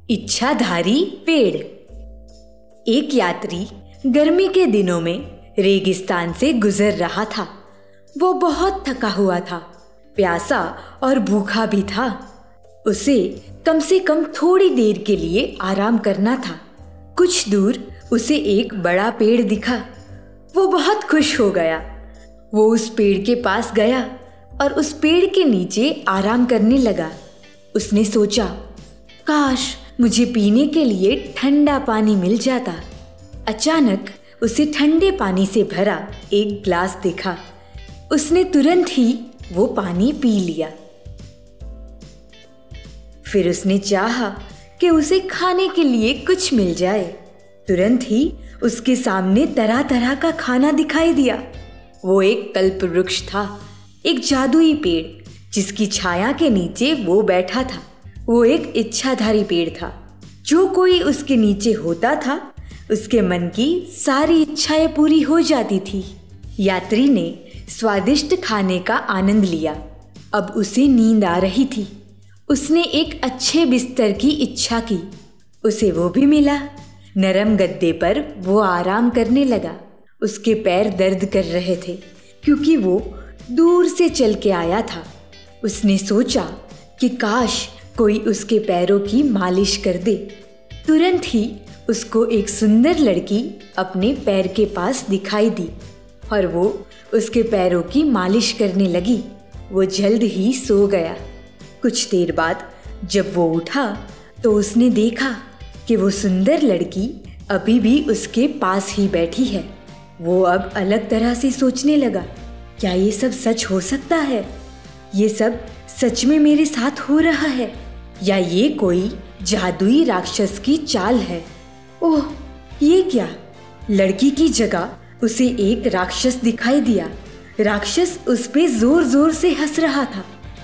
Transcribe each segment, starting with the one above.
इच्छाधारी पेड़। एक यात्री गर्मी के दिनों में रेगिस्तान से गुजर रहा था। वो बहुत थका हुआ था, प्यासा और भूखा भी था। उसे कम से कम थोड़ी देर के लिए आराम करना था। कुछ दूर उसे एक बड़ा पेड़ दिखा। वो बहुत खुश हो गया। वो उस पेड़ के पास गया और उस पेड़ के नीचे आराम करने लगा। उसने सोचा, काश मुझे पीने के लिए ठंडा पानी मिल जाता। अचानक उसे ठंडे पानी से भरा एक ग्लास दिखा। उसने तुरंत ही वो पानी पी लिया। फिर उसने चाहा कि उसे खाने के लिए कुछ मिल जाए। तुरंत ही उसके सामने तरह तरह का खाना दिखाई दिया। वो एक कल्पवृक्ष था, एक जादुई पेड़ जिसकी छाया के नीचे वो बैठा था। वो एक इच्छाधारी पेड़ था। जो कोई उसके नीचे होता था, उसके मन की सारी इच्छाएं पूरी हो जाती थी। यात्री ने स्वादिष्ट खाने का आनंद लिया। अब उसे नींद आ रही थी। उसने एक अच्छे बिस्तर की इच्छा की। उसे वो भी मिला। नरम गद्दे पर वो आराम करने लगा। उसके पैर दर्द कर रहे थे क्योंकि वो दूर से चल के आया था। उसने सोचा कि काश कोई उसके पैरों की मालिश कर दे। तुरंत ही उसको एक सुंदर लड़की अपने पैर के पास दिखाई दी और वो उसके पैरों की मालिश करने लगी। वो जल्द ही सो गया। कुछ देर बाद जब वो उठा तो उसने देखा कि वो सुंदर लड़की अभी भी उसके पास ही बैठी है। वो अब अलग तरह से सोचने लगा, क्या ये सब सच हो सकता है? ये सब सच में मेरे साथ हो रहा है या ये कोई जादुई राक्षस की चाल है? ओह, ये क्या? लड़की की जगह उसे एक राक्षस दिखाई दिया। राक्षस उस पे जोर जोर से हंस रहा था।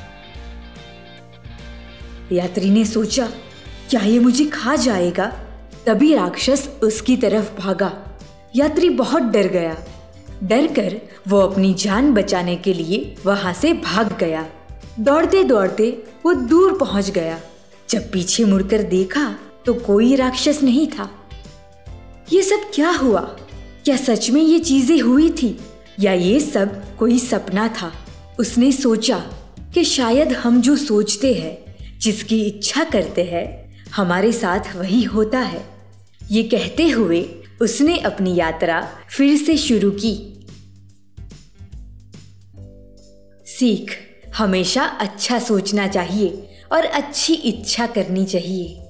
यात्री ने सोचा, क्या ये मुझे खा जाएगा? तभी राक्षस उसकी तरफ भागा। यात्री बहुत डर गया। डर कर वो अपनी जान बचाने के लिए वहां से भाग गया। दौड़ते दौड़ते वो दूर पहुंच गया। जब पीछे मुड़कर देखा तो कोई राक्षस नहीं था। ये सब क्या हुआ? क्या सच में ये चीजें हुई थी या ये सब कोई सपना था? उसने सोचा कि शायद हम जो सोचते हैं, जिसकी इच्छा करते हैं, हमारे साथ वही होता है। ये कहते हुए उसने अपनी यात्रा फिर से शुरू की। सीख, हमेशा अच्छा सोचना चाहिए और अच्छी इच्छा करनी चाहिए।